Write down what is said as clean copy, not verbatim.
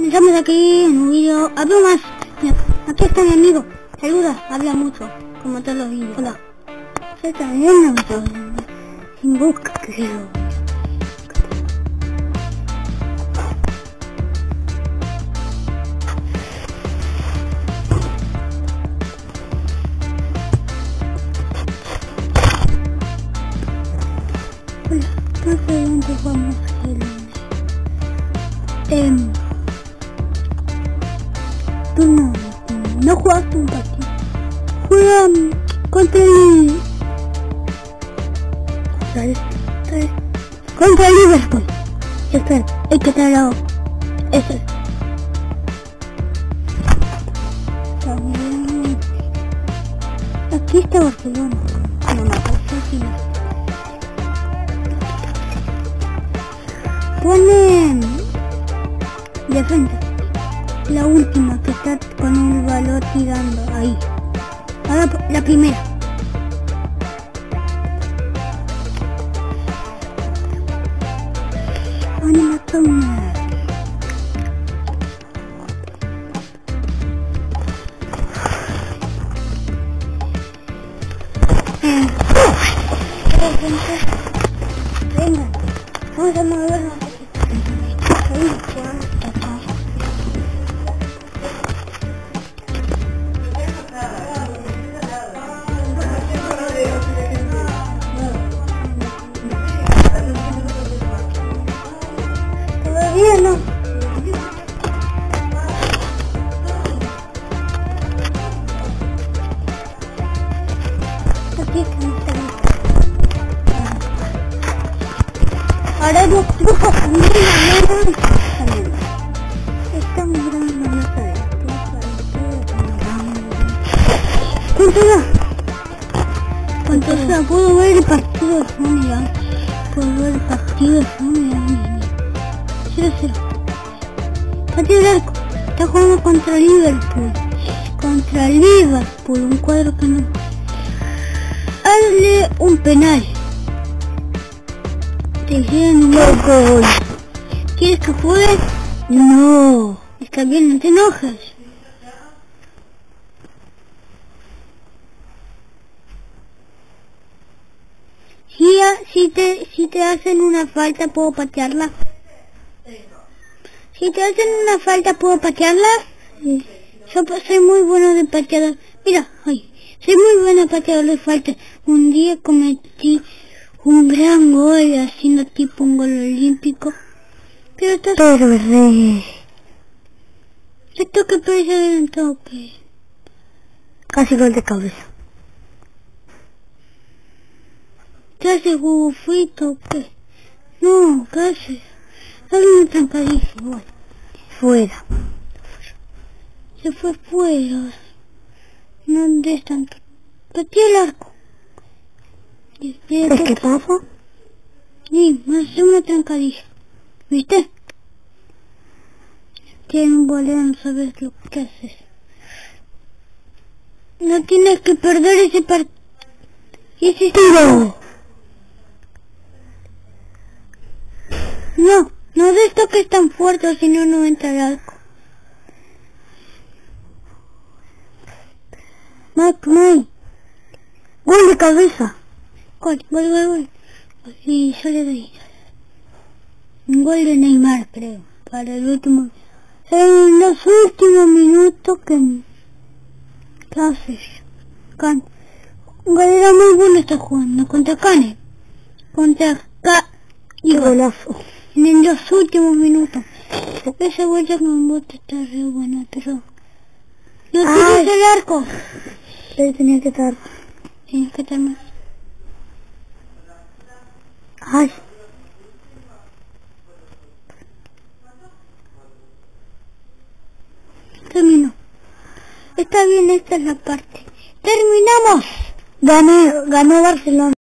Estamos aquí en un vídeo. Hablo más. Mira, aquí está mi amigo. Saluda, habla mucho, como todos los vídeos. Hola. Se está viendo sin busca, creo. Hola, no sé dónde vamos a ir. Tú no jugaste un partido. Juega contra el... contra el Liverpool. Espera, hay que traerlo. Eso es. También... aquí está Barcelona. No, aquí no. Pone defensa, la última que está con el balón tirando ahí. Ahora la primera. Animación. Venga, vamos a movernos. Todavía no. Aquí estamos. Ahora los trucos también estamos grabando más adelante. ¿Cuánto puedo ver el partido de Sony? Puedo ver el partido de Sony. 0-0. Partido de arco. Está jugando contra Liverpool. Contra Liverpool. Un cuadro que no. Hazle un penal. Te hicieron un gol. ¿Quieres que juegue? No. Está bien, no te enojes. Si te hacen una falta, ¿puedo patearla? Si te hacen una falta, ¿puedo patearla? Sí. Yo soy muy bueno de pateador. Mira, ay, soy muy bueno pateador de falta. Un día cometí un gran gol, haciendo tipo un gol olímpico. Pero esto que parece un toque. Casi gol de cabeza. Casi jugó frito, ¿qué? No, casi. Dale una trancadilla igual. Fuera. Se fue fuera. ¿Dónde están? Pateé el arco. ¿Ves qué pasa? Sí, me hace una trancadilla. ¿Viste? Tiene un bolero, no sabes lo que haces. No tienes que perder ese partido. Ese tiro. No de esto que es tan fuerte, si no, no entra al arco. Mike. Gol de cabeza. Gol. Y yo le doy. Un gol de Neymar, creo. Para el último. En los últimos minutos ¿qué haces? Un galera muy bueno está jugando. Contra Cane. Y golazo. En los últimos minutos. Esa vuelta con bote está re buena, pero... No tienes el arco. Pero tenía que estar más. Ay. Terminó. Está bien, esta es la parte. ¡Terminamos! Ganó Barcelona.